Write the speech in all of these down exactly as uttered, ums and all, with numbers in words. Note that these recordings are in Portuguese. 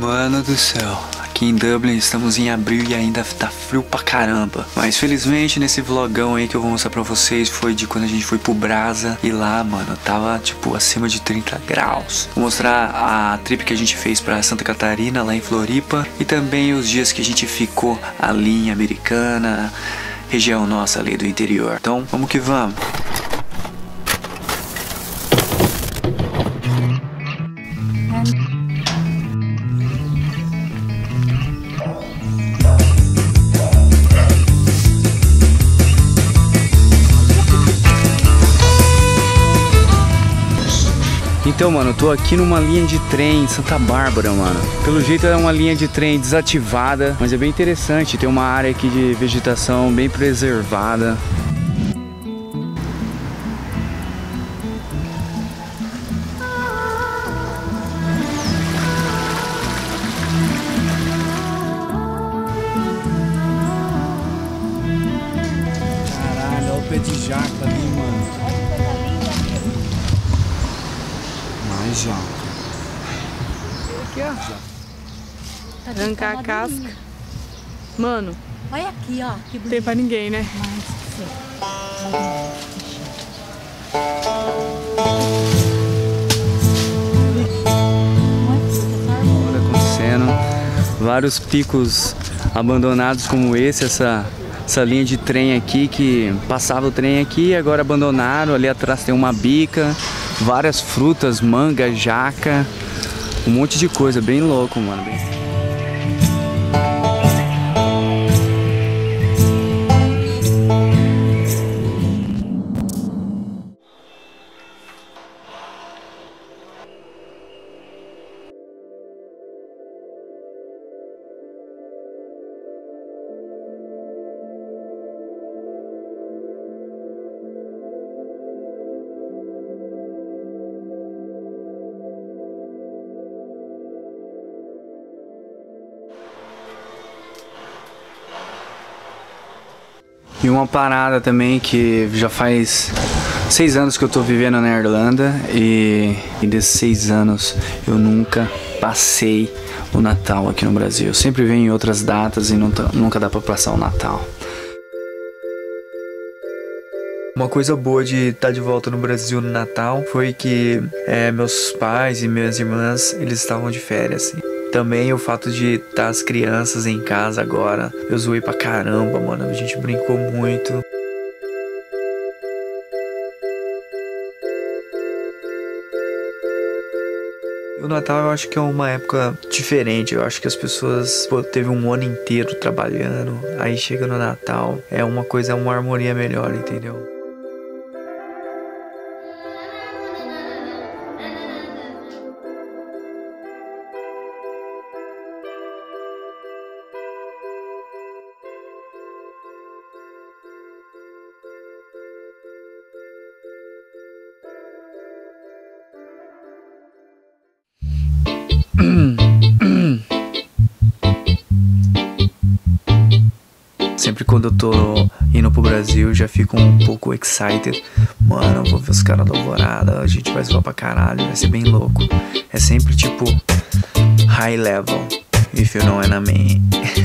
Mano do céu, aqui em Dublin estamos em abril e ainda tá frio pra caramba. Mas felizmente nesse vlogão aí que eu vou mostrar pra vocês foi de quando a gente foi pro Brasa. E lá, mano, tava tipo acima de trinta graus. Vou mostrar a trip que a gente fez pra Santa Catarina, lá em Floripa. E também os dias que a gente ficou ali em Americana, região nossa ali do interior. Então vamos que vamos. Então, mano, eu tô aqui numa linha de trem em Santa Bárbara, mano. Pelo jeito é uma linha de trem desativada, mas é bem interessante. Tem uma área aqui de vegetação bem preservada. Caralho, olha o pé de jaca ali, mano. Mais jaca. Aqui, ó. Arrancar a casca. Mano, olha aqui, ó. Que não tem pra ninguém, né? Olha acontecendo. Vários picos abandonados como esse, essa, essa linha de trem aqui que passava o trem aqui e agora abandonaram. Ali atrás tem uma bica, várias frutas, manga, jaca, um monte de coisa, bem louco, mano. Bem... E uma parada também que já faz seis anos que eu tô vivendo na Irlanda e, e desses seis anos eu nunca passei o Natal aqui no Brasil. Eu sempre venho em outras datas e nunca, nunca dá pra passar o Natal. Uma coisa boa de estar de volta no Brasil no Natal foi que é, meus pais e minhas irmãs, eles estavam de férias. Também o fato de estar as crianças em casa agora. Eu zoei pra caramba, mano. A gente brincou muito. O Natal eu acho que é uma época diferente. Eu acho que as pessoas, pô, teve um ano inteiro trabalhando. Aí chega no Natal, é uma coisa, uma harmonia melhor, entendeu? Sempre quando eu tô indo pro Brasil, já fico um pouco excited. Mano, eu vou ver os caras da Alvorada, a gente vai zoar pra caralho, vai ser bem louco. É sempre tipo high level, if you know what I mean.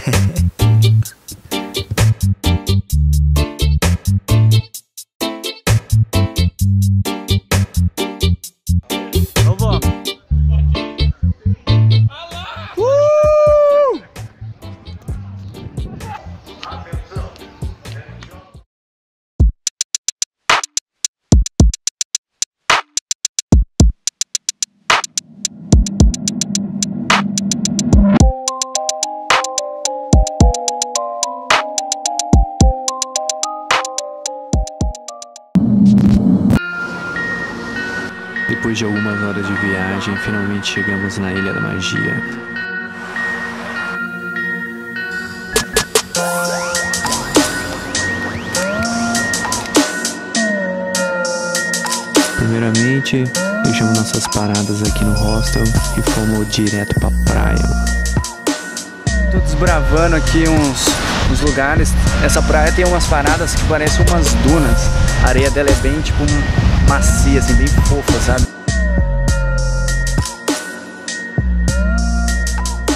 Depois de algumas horas de viagem, finalmente chegamos na Ilha da Magia. Primeiramente, deixamos nossas paradas aqui no hostel e fomos direto pra praia. Tô desbravando aqui uns, uns lugares. Essa praia tem umas paradas que parecem umas dunas. A areia dela é bem tipo macia, assim, bem fofa, sabe?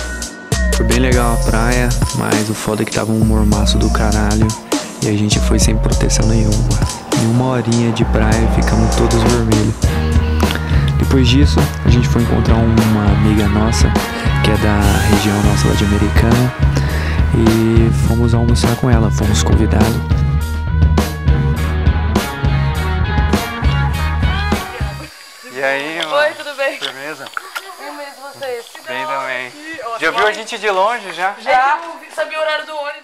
Foi bem legal a praia, mas o foda é que tava um mormaço do caralho. E a gente foi sem proteção nenhuma. Em uma horinha de praia ficamos todos vermelhos. Depois disso, a gente foi encontrar uma amiga nossa, que é da região nossa lá de Americana. E fomos almoçar com ela, fomos convidados. E aí, mano? Oi, tudo bem? Firmeza? Bem mesmo, vocês? Bem também. Já viu a gente de longe já? Já? É sabia o horário do ônibus.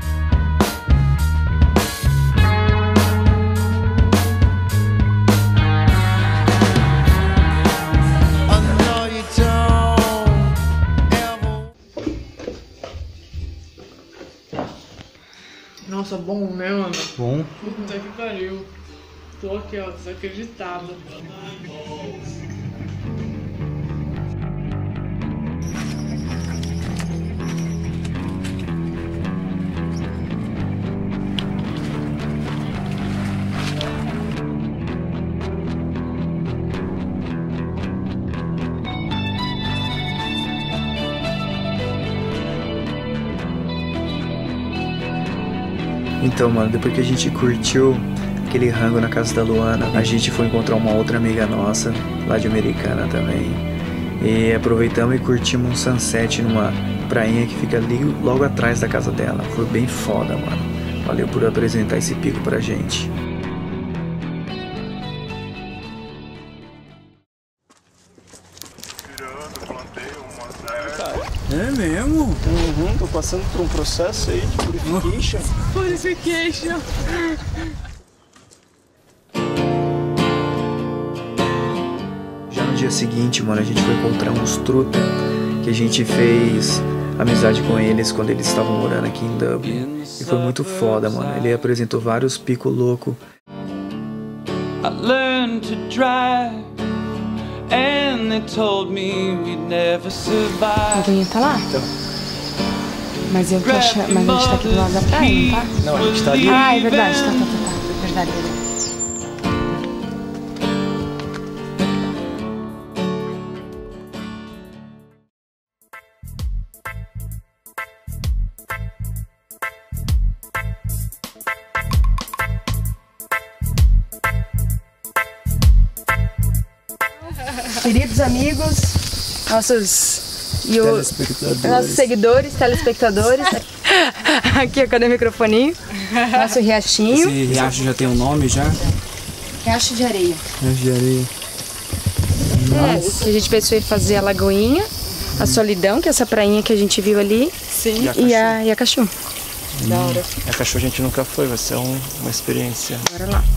Nossa, bom, né, mano? Bom. Puta que pariu. Tô aqui, ó, desacreditada. Então, mano, depois que a gente curtiu aquele rango na casa da Luana, a gente foi encontrar uma outra amiga nossa, lá de Americana também. E aproveitamos e curtimos um sunset numa prainha que fica ali logo atrás da casa dela. Foi bem foda, mano. Valeu por apresentar esse pico pra gente. É mesmo? Uhum, tô passando por um processo aí de purification. Purification. Já no dia seguinte, mano, a gente foi encontrar uns truta que a gente fez amizade com eles quando eles estavam morando aqui em Dublin. E foi muito foda, mano. Ele apresentou vários picos loucos. I learned to drive and they told me we'd never survive. A aguinha tá lá? Então. Mas eu tô achando, mas a gente tá aqui do lado da praia, não tá? Não, a gente tá ali. Ah, é verdade, tá, tá, tá, tá. Verdade, verdade. Queridos amigos, nossos, e o, Telespectadores. nossos seguidores, telespectadores. Aqui, cadê o microfoninho? Nosso riachinho. Esse riacho já tem um nome já? Riacho de areia. Riacho de areia. É, que a gente pensou em fazer a Lagoinha, a Solidão, que é essa prainha que a gente viu ali. Sim. E a, e a Cachu. Da hora. A Cachu a gente nunca foi, vai ser um, uma experiência. Bora lá.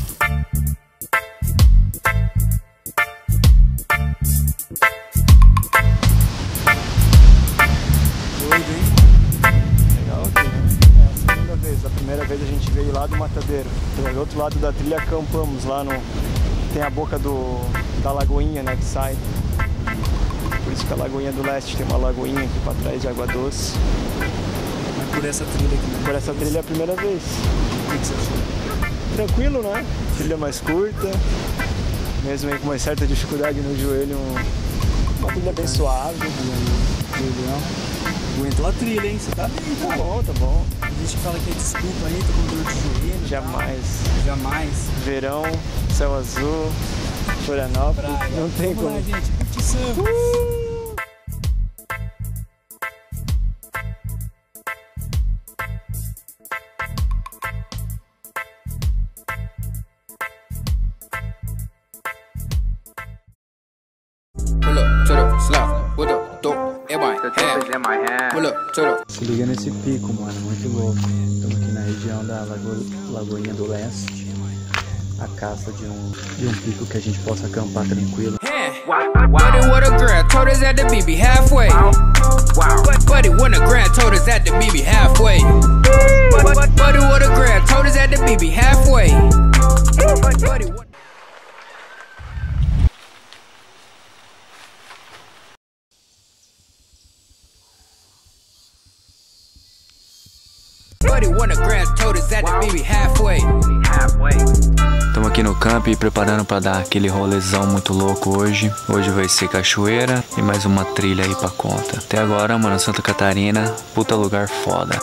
Legal aqui, né? É a segunda vez. A primeira vez a gente veio lá do Matadeiro. Do outro lado da trilha acampamos lá no... Tem a boca do, da lagoinha, né, que sai. Por isso que a Lagoinha do Leste tem uma lagoinha aqui pra trás de água doce. Mas por essa trilha aqui, né? Por essa trilha é a primeira vez. O que que você achou? Tranquilo, né? Trilha mais curta. Mesmo aí com uma certa dificuldade no joelho, uma trilha bem suave. Legal. Aguentou a trilha, hein? Você tá bem, Tá tá? bom, tá bom. A gente fala que é desculpa aí, tô com dor de joelho. Jamais. Jamais. Verão, céu azul, Florianópolis, Praia. não tem Vamos como. lá, gente. Curtição. Pull up to the slot with a dope in my hand. Pull up to the. Se liga nesse pico, mano, muito louco. Estamos aqui na região da Lago... Lagoinha do Leste. A caça de um, de um pico que a gente possa acampar tranquilo. Buddy, what a grand told us at the B B halfway. Buddy, what a grand told us at the B B halfway. Buddy, what a grand told us at the B B halfway. Buddy, what... Buddy, what a grand told us at the B B halfway. Estamos aqui no camp preparando para dar aquele rolezão muito louco hoje. Hoje vai ser cachoeira, E mais uma trilha aí pra conta. Até agora, mano, Santa Catarina, puta lugar foda.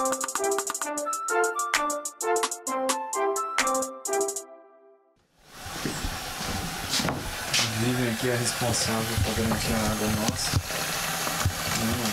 Vivian aqui é responsável por garantir a água nossa. Hum.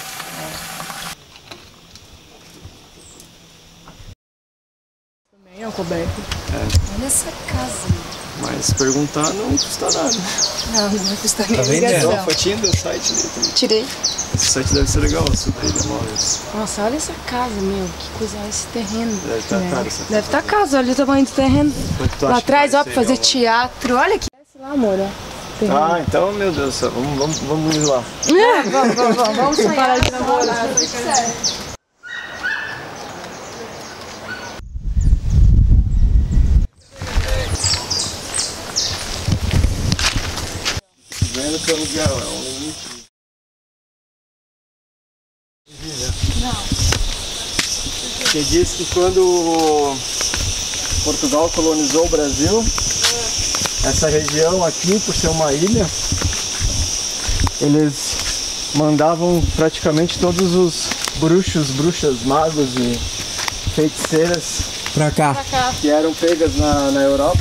Também é um coberto. Olha essa casa. Mas perguntar não custa nada. Não, não vai custar nem Tá vendo? ligação. Uma fotinha do site ali também. Tirei. Esse site deve ser legal, Super Imóveis. Nossa, olha essa casa, meu. Que coisa é esse terreno. Deve estar É. caro essa casa. Deve estar caro, olha o tamanho do terreno. Quanto tu Lá acha que atrás, vai ó, pra ser, fazer ó, lá? teatro. Olha aqui. Desce lá, amor, ó. Terreno. Ah, então, meu Deus do céu, vamos, vamos, vamos ir lá. É, vamos, vamos, vamos. Vamos sonhar. Parar de namorar. Tá tudo certo. Vendo que aluguel é um limite. Não. Que diz que quando Portugal colonizou o Brasil, essa região aqui, por ser uma ilha, eles mandavam praticamente todos os bruxos, bruxas, magos e feiticeiras Pra cá. que eram pegas na, na Europa,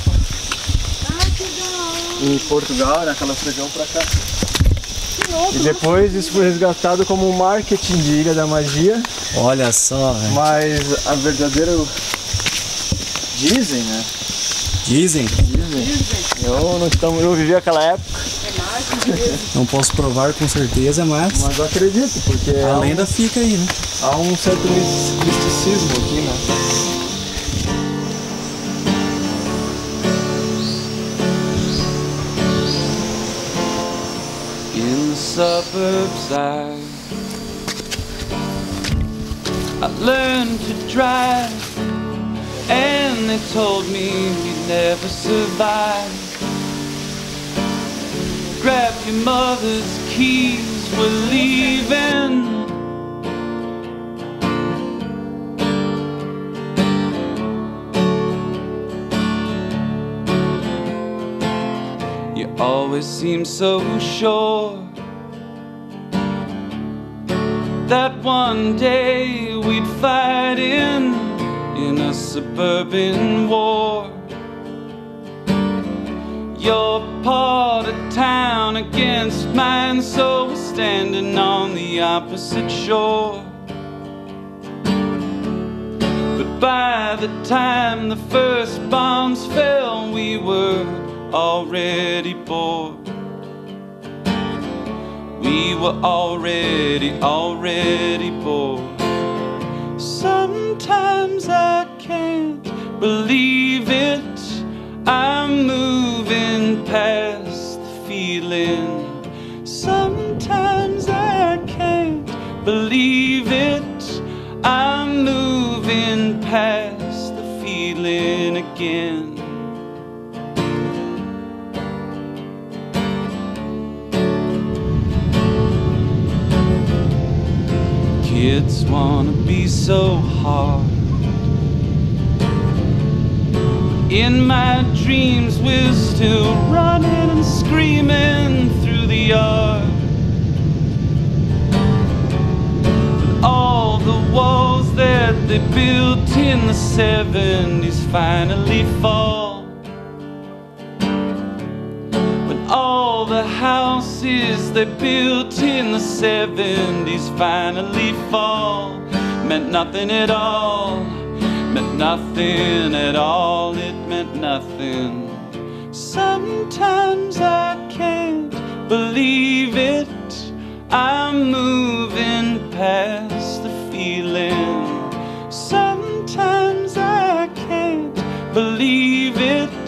em Portugal, naquela região pra cá. E depois isso foi resgatado como um marketing de Ilha da Magia, Olha só, velho. mas a verdadeira dizem, né? Dizem. Dizem. Eu não estamos, eu vivi aquela época, Não posso provar com certeza, mas mas eu acredito, porque a há lenda um, fica aí, né? há um certo misticismo aqui, né? In the suburbs I I learned to drive, and they told me we'd never survive. Grab your mother's keys, we're leaving. You always seem so sure that one day we'd fight in in a suburban war. Your part of town against mine, so we're standing on the opposite shore. But by the time the first bombs fell, we were already bored. We were already, already bored. Sometimes I can't believe it, I'm moving past the feeling. Sometimes I can't believe it, I'm moving past the feeling again. Kids wanna be so hard. In my dreams we're still running and screaming through the yard. But all the walls that they built in the seventies finally fall. When all the houses they built in the seventies finally fall, meant nothing at all, meant nothing at all, it meant nothing. Sometimes I can't believe it, I'm moving past the feeling. Sometimes I can't believe it,